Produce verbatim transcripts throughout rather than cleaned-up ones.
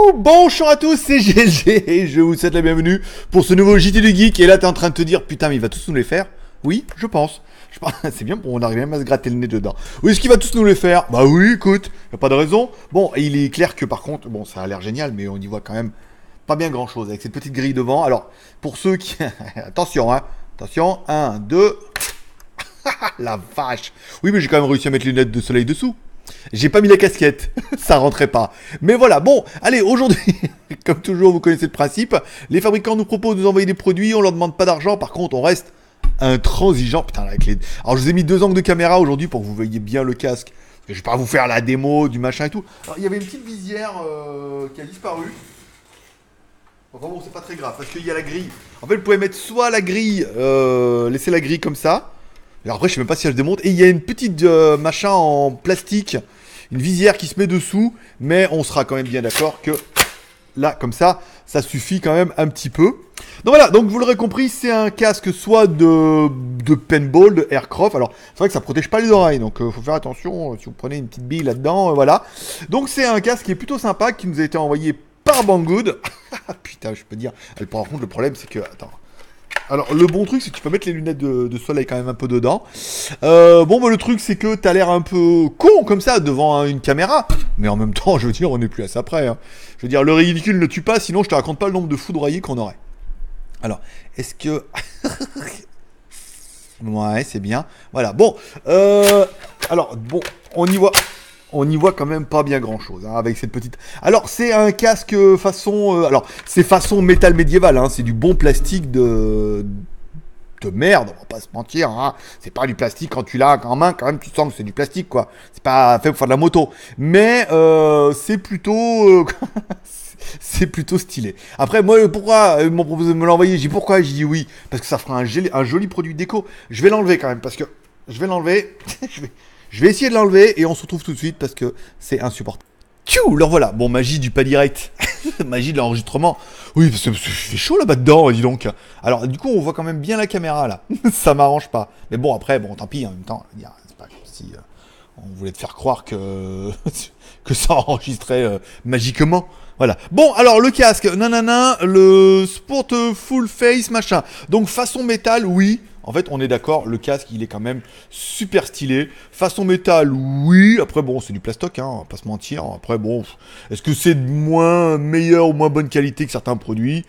Bonjour à tous, c'est G L G et je vous souhaite la bienvenue pour ce nouveau J T du Geek. Et là t'es en train de te dire, putain mais il va tous nous les faire. Oui, je pense. Je pense c'est bien, on arrive même à se gratter le nez dedans. Oui, est-ce qu'il va tous nous les faire? Bah oui, écoute, y a pas de raison. Bon, et il est clair que par contre, bon ça a l'air génial, mais on y voit quand même pas bien grand chose avec cette petite grille devant. Alors, pour ceux qui... attention, hein, attention, un, deux... La vache. Oui, mais j'ai quand même réussi à mettre les lunettes de soleil dessous. J'ai pas mis la casquette, ça rentrait pas. Mais voilà, bon, allez, aujourd'hui, comme toujours, vous connaissez le principe. Les fabricants nous proposent de nous envoyer des produits, on leur demande pas d'argent, par contre, on reste intransigeant. Putain, là, avec les... Alors, je vous ai mis deux angles de caméra aujourd'hui pour que vous voyez bien le casque. Parce que je vais pas vous faire la démo du machin et tout. Alors, il y avait une petite visière euh, qui a disparu. Enfin bon, c'est pas très grave, parce qu'il y a la grille. En fait, vous pouvez mettre soit la grille, euh, laisser la grille comme ça. Alors après, je sais même pas si elle se démonte. Et il y a une petite euh, machin en plastique, une visière qui se met dessous. Mais on sera quand même bien d'accord que là, comme ça, ça suffit quand même un petit peu. Donc voilà, donc vous l'aurez compris, c'est un casque soit de, de paintball, de aircraft. Alors, c'est vrai que ça protège pas les oreilles, donc il euh, faut faire attention euh, si vous prenez une petite bille là-dedans, euh, voilà. Donc c'est un casque qui est plutôt sympa, qui nous a été envoyé par Banggood. Putain, je peux dire. Par contre, le problème, c'est que... Attends. Alors, le bon truc, c'est que tu peux mettre les lunettes de, de soleil quand même un peu dedans. Euh, bon, bah, le truc, c'est que t'as l'air un peu con, comme ça, devant hein, une caméra. Mais en même temps, je veux dire, on n'est plus à ça près. Hein. Je veux dire, le ridicule ne tue pas, sinon je te raconte pas le nombre de foudroyés qu'on aurait. Alors, est-ce que... ouais, c'est bien. Voilà, bon. Euh... Alors, bon, on y voit... On n'y voit quand même pas bien grand chose hein, avec cette petite. Alors c'est un casque façon, euh, alors c'est façon métal médiéval, hein, c'est du bon plastique de de merde, on va pas se mentir. Hein. C'est pas du plastique quand tu l'as en main, quand même tu sens que c'est du plastique quoi. C'est pas fait pour faire de la moto, mais euh, c'est plutôt, euh, c'est plutôt stylé. Après moi pourquoi ils m'ont proposé de me l'envoyer, j'ai dit pourquoi, j'ai dit oui parce que ça fera un, gel... un joli produit déco. Je vais l'enlever quand même parce que je vais l'enlever. je vais Je vais essayer de l'enlever et on se retrouve tout de suite parce que c'est insupportable. Tchou, alors voilà, bon, magie du pas direct. Magie de l'enregistrement. Oui, parce que ça fait chaud là-bas dedans, dis donc. Alors, du coup, on voit quand même bien la caméra là. Ça m'arrange pas. Mais bon, après, bon, tant pis, en même temps, c'est pas comme si euh, on voulait te faire croire que, que ça enregistrait euh, magiquement. Voilà. Bon, alors le casque, nanana, le Sport Full Face, machin. Donc, façon métal, oui. En fait, on est d'accord, le casque, il est quand même super stylé. Façon métal, oui. Après, bon, c'est du plastoc, hein, on va pas se mentir. Après, bon, est-ce que c'est moins meilleur ou moins bonne qualité que certains produits?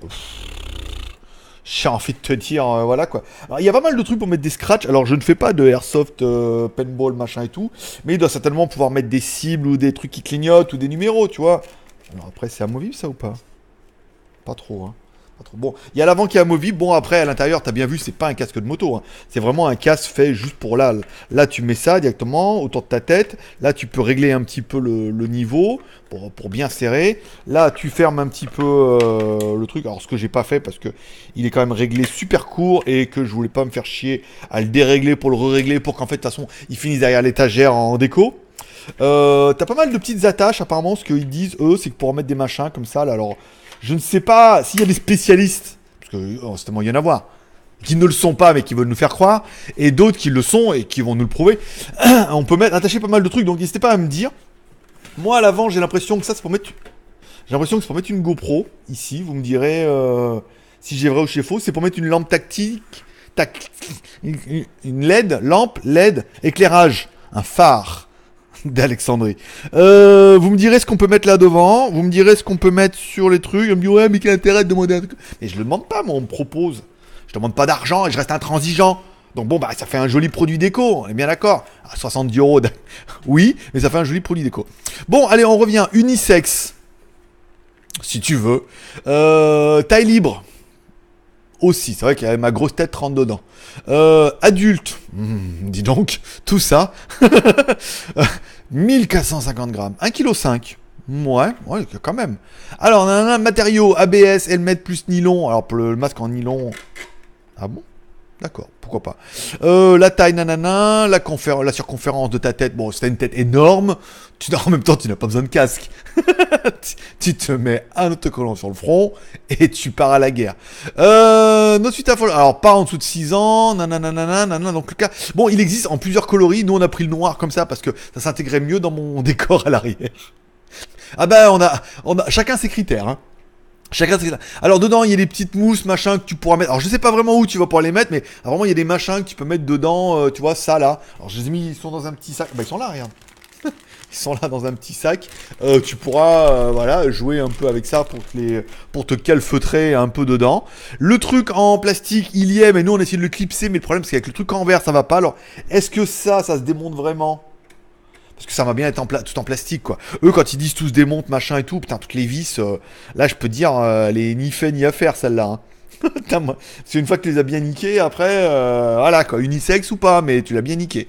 J'ai envie de te dire, euh, voilà quoi. Alors, il y a pas mal de trucs pour mettre des scratchs. Alors, je ne fais pas de airsoft, euh, paintball, machin et tout. Mais il doit certainement pouvoir mettre des cibles ou des trucs qui clignotent ou des numéros, tu vois. Alors, après, c'est amovible ça ou pas? Pas trop, hein. Pas trop. Bon, il y a l'avant qui est amovible. Bon, après, à l'intérieur, t'as bien vu, c'est pas un casque de moto. Hein. C'est vraiment un casque fait juste pour là. Là, tu mets ça directement autour de ta tête. Là, tu peux régler un petit peu le, le niveau pour, pour bien serrer. Là, tu fermes un petit peu euh, le truc. Alors, ce que j'ai pas fait parce que il est quand même réglé super court et que je voulais pas me faire chier à le dérégler pour le re-régler pour qu'en fait, de toute façon, il finisse derrière l'étagère en déco. Euh, t'as pas mal de petites attaches. Apparemment, ce qu'ils disent, eux, c'est que pour mettre des machins comme ça. Là, alors. Je ne sais pas s'il y a des spécialistes, parce que oh, c'est tellement il y en a à voir, qui ne le sont pas mais qui veulent nous faire croire, et d'autres qui le sont et qui vont nous le prouver. On peut mettre, attacher pas mal de trucs, donc n'hésitez pas à me dire. Moi à l'avant j'ai l'impression que ça c'est pour mettre, j'ai l'impression que c'est pour mettre une GoPro ici. Vous me direz euh, si j'ai vrai ou si j'ai faux. C'est pour mettre une lampe tactique, tac, une, une L E D, lampe L E D, éclairage, un phare. D'Alexandrie. Euh, vous me direz ce qu'on peut mettre là devant. Vous me direz ce qu'on peut mettre sur les trucs. On me dit ouais mais quel intérêt de demander un truc. Mais je le demande pas, moi on me propose. Je demande pas d'argent et je reste intransigeant. Donc bon bah ça fait un joli produit déco. On est bien d'accord. À soixante-dix euros. Oui, mais ça fait un joli produit déco. Bon allez on revient. Unisex. Si tu veux. Euh, taille libre. Aussi, c'est vrai que ma grosse tête rentre dedans. Euh, adulte, mmh, dis donc, tout ça, mille quatre cent cinquante grammes, un virgule cinq kilos. Ouais, ouais, quand même. Alors, on a un matériau A B S, helmet plus nylon. Alors, pour le masque en nylon. Ah bon? D'accord, pourquoi pas. Euh, la taille, nanana, la, confé- la circonférence de ta tête. Bon, c'est une tête énorme. Tu, en même temps, tu n'as pas besoin de casque. Tu te mets un autocollant sur le front et tu pars à la guerre. Euh, notre suite à follow. Alors, pas en dessous de six ans. Nanana, nanana, donc le cas. Bon, il existe en plusieurs coloris. Nous, on a pris le noir comme ça parce que ça s'intégrait mieux dans mon décor à l'arrière. Ah bah on a, on a chacun ses critères, hein. Chacun ses critères. Alors dedans il y a des petites mousses, machin que tu pourras mettre. Alors je sais pas vraiment où tu vas pouvoir les mettre, mais vraiment il y a des machins que tu peux mettre dedans, euh, tu vois, ça là. Alors je les ai mis, ils sont dans un petit sac. Bah ils sont là, regarde. Ils sont là dans un petit sac. Euh, tu pourras euh, voilà, jouer un peu avec ça pour te, les, pour te calfeutrer un peu dedans. Le truc en plastique, il y est, mais nous on essaie de le clipser. Mais le problème c'est qu'avec le truc en verre, ça va pas. Alors, est-ce que ça, ça se démonte vraiment? Parce que ça va bien être en tout en plastique, quoi. Eux, quand ils disent tout se démonte, machin et tout, putain, toutes les vis, euh, là je peux te dire, euh, elle est ni fait ni à faire celle-là. Hein. C'est une fois que tu les as bien niqués, après, euh, voilà quoi, unisex ou pas, mais tu l'as bien niqué.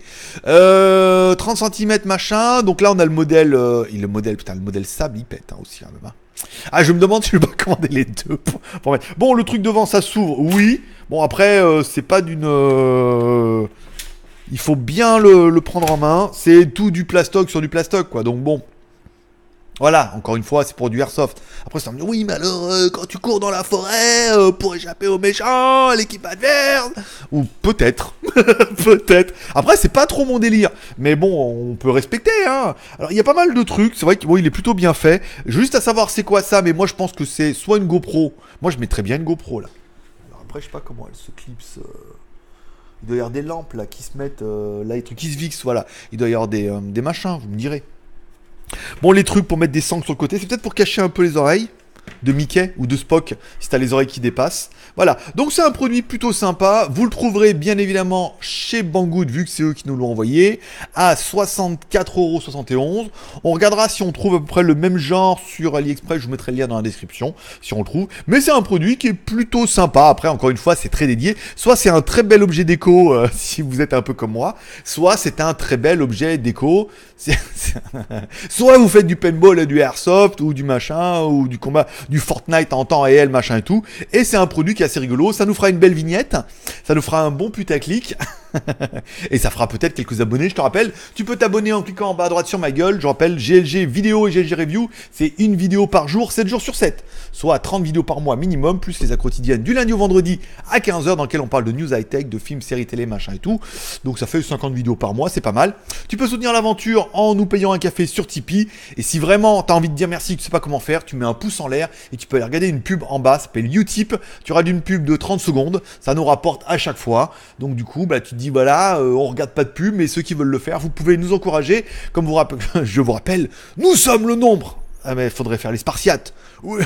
Euh, trente centimètres machin, donc là on a le modèle, euh, le modèle, putain, le modèle sable il pète hein, aussi quand même. Hein. Ah, je me demande si je vais pas commander les deux. Pour, pour mettre. Bon, le truc devant ça s'ouvre, oui. Bon, après, euh, c'est pas d'une. Euh, il faut bien le, le prendre en main. C'est tout du plastoc sur du plastoc, quoi, donc bon. Voilà, encore une fois, c'est pour du airsoft. Après, ça me dit, oui, mais alors, euh, quand tu cours dans la forêt euh, pour échapper aux méchants, l'équipe adverse, ou peut-être, peut-être. Après, c'est pas trop mon délire, mais bon, on peut respecter, hein. Alors, il y a pas mal de trucs, c'est vrai qu'il bon, il est plutôt bien fait. Juste à savoir c'est quoi ça, mais moi, je pense que c'est soit une GoPro. Moi, je mettrais bien une GoPro, là. Alors après, je sais pas comment elle se clipse... Euh... Il doit y avoir des lampes, là, qui se mettent... Euh... Là, les trucs qui se vixent, voilà. Il doit y avoir des, euh, des machins, vous me direz. Bon, les trucs pour mettre des sangles sur le côté, c'est peut-être pour cacher un peu les oreilles de Mickey ou de Spock, si t'as les oreilles qui dépassent. Voilà, donc c'est un produit plutôt sympa. Vous le trouverez bien évidemment chez Banggood, vu que c'est eux qui nous l'ont envoyé, à soixante-quatre euros soixante et onze. On regardera si on trouve à peu près le même genre sur AliExpress, je vous mettrai le lien dans la description, si on le trouve. Mais c'est un produit qui est plutôt sympa. Après, encore une fois, c'est très dédié. Soit c'est un très bel objet déco, euh, si vous êtes un peu comme moi, soit c'est un très bel objet déco. C'est, c'est... soit vous faites du paintball, du airsoft, ou du machin, ou du combat, du Fortnite en temps réel, machin et tout. Et c'est un produit qui est assez rigolo. Ça nous fera une belle vignette. Ça nous fera un bon putaclic. Et ça fera peut-être quelques abonnés, je te rappelle. Tu peux t'abonner en cliquant en bas à droite sur ma gueule. Je rappelle, G L G vidéo et G L G review, c'est une vidéo par jour, sept jours sur sept. Soit trente vidéos par mois minimum, plus les accros quotidiennes du lundi au vendredi à quinze heures, dans lesquelles on parle de news high-tech, de films, séries télé, machin et tout. Donc ça fait cinquante vidéos par mois, c'est pas mal. Tu peux soutenir l'aventure en nous payant un café sur Tipeee. Et si vraiment t'as envie de dire merci, que tu sais pas comment faire, tu mets un pouce en l'air et tu peux aller regarder une pub en bas, ça s'appelle Utip. Tu auras une pub de trente secondes, ça nous rapporte à chaque fois. Donc du coup, bah, tu te dis voilà, euh, on regarde pas de pub, mais ceux qui veulent le faire, vous pouvez nous encourager. Comme vous rappel... je vous rappelle, nous sommes le nombre. Ah mais faudrait faire les Spartiates. Oui.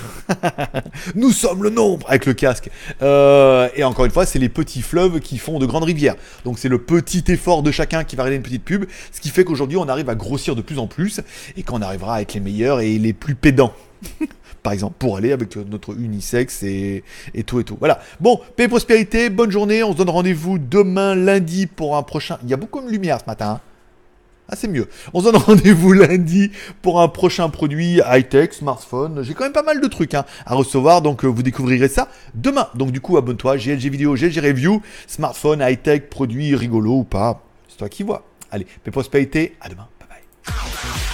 Nous sommes le nombre avec le casque. Euh, et encore une fois, c'est les petits fleuves qui font de grandes rivières. Donc c'est le petit effort de chacun qui va réaliser une petite pub. Ce qui fait qu'aujourd'hui, on arrive à grossir de plus en plus. Et qu'on arrivera à être les meilleurs et les plus pédants. Par exemple, pour aller avec notre unisex et, et tout et tout. Voilà. Bon, paix et prospérité, bonne journée. On se donne rendez-vous demain, lundi, pour un prochain... Il y a beaucoup de lumière ce matin, hein. Ah, c'est mieux. On se donne rendez-vous lundi pour un prochain produit high-tech, smartphone. J'ai quand même pas mal de trucs hein, à recevoir, donc euh, vous découvrirez ça demain. Donc du coup, abonne-toi, G L G vidéo, G L G review, smartphone, high-tech, produit rigolo ou pas. C'est toi qui vois. Allez, paix prospérité, à demain. Bye bye.